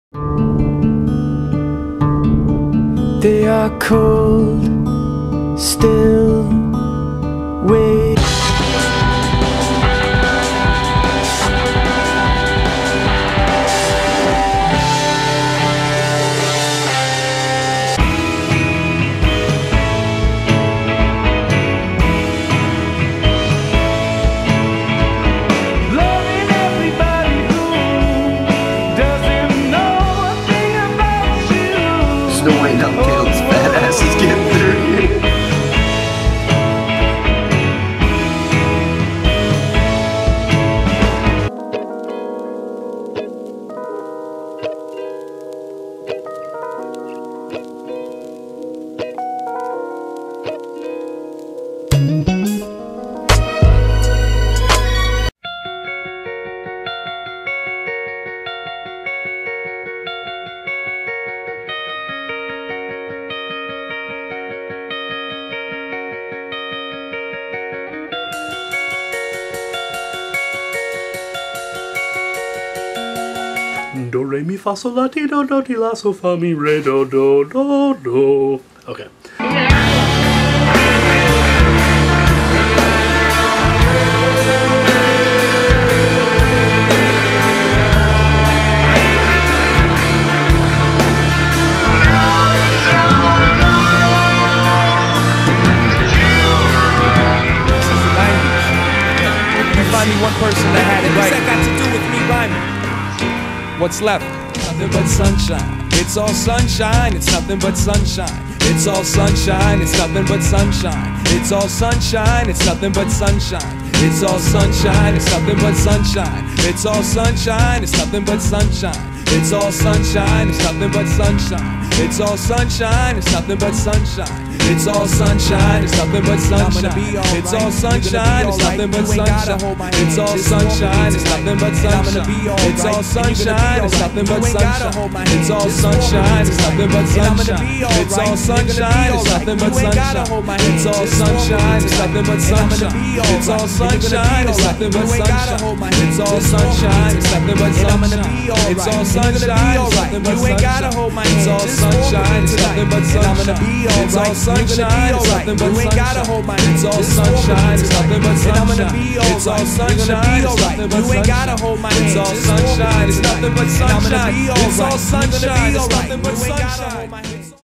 They are cold, still wait. Loving everybody who doesn't know a thing about you. There's no way Numb Caleb's fat ass is getting through here. Do re mi fa sol la ti do do ti la so fa mi re do do do do. Okay. Find me one person that had it right. What's that got to do with me rhyming? What's left? Nothing but sunshine. It's all sunshine. It's nothing but sunshine. It's all sunshine. It's nothing but sunshine. It's all sunshine. It's nothing but sunshine. It's all sunshine. It's nothing but sunshine. It's all sunshine. It's nothing but sunshine. It's all sunshine. It's nothing but sunshine. It's all sunshine. It's nothing but sunshine. It's all sunshine, it's nothing but sunshine. It's all sunshine, it's nothing but sunshine. It's all sunshine, it's nothing but sunshine. It's all sunshine, it's nothing but sunshine. It's all sunshine, it's nothing but sunshine. It's all sunshine, it's nothing but sunshine. It's all sunshine, it's nothing but sunshine. It's all sunshine, it's nothing but sunshine. It's all sunshine, it's nothing but sunshine. It's all sunshine, it's nothing but sunshine. It's all sunshine, it's nothing but sunshine. It's all sunshine, it's nothing but sunshine. It's all sunshine, it's nothing but sunshine. It's all sunshine, it's nothing but sunshine. It's all sunshine, it's nothing but sunshine. It's all sunshine, it's nothing but sunshine.